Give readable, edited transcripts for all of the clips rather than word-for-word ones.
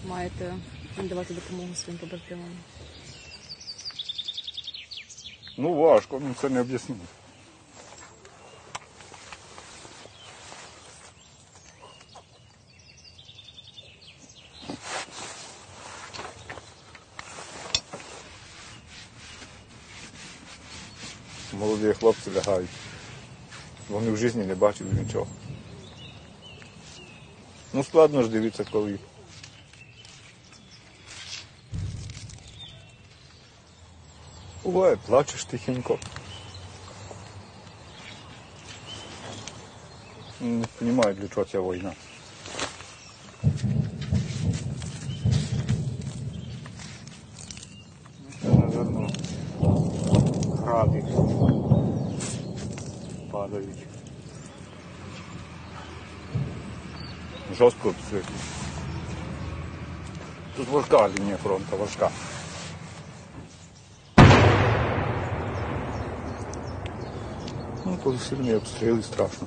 маєте надавати допомогу своїм побратимам? Ну важко, це не об'яснити. Молоді хлопці лягають. Вони в житті не бачили нічого. Ну складно ж дивитися, коли. Буває, плачеш тихенько. Не розуміють, для чого ця війна. Це, мабуть, гради падають. Жорстко все. Тут важка лінія фронту, важка. Ну, коли сильні обстріли, страшно.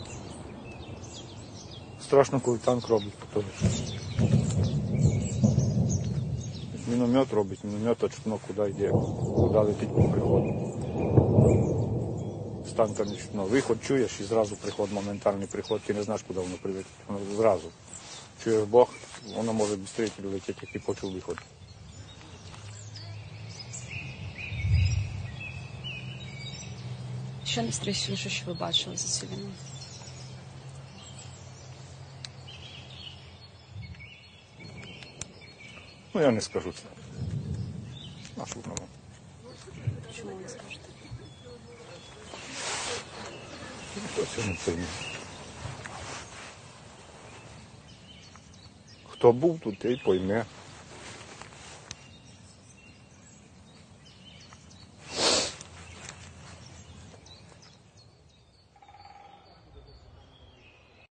Страшно, коли танк робить по тобі. Міномет робить, міномет чутно куди йде, куди летить по приходу. З танка не чутно. Виход чуєш і зразу приход, моментальний приход, ти не знаєш, куди воно прилетить. Воно зразу. Чуєш Бог, воно може швидше летіти, як і почув виход. Що найстрашніше, що ви бачили за цю війну? Ну, я не скажу це. А що там? Чому ви не скажете? Хто це не пойме. Хто був тут, той пойме.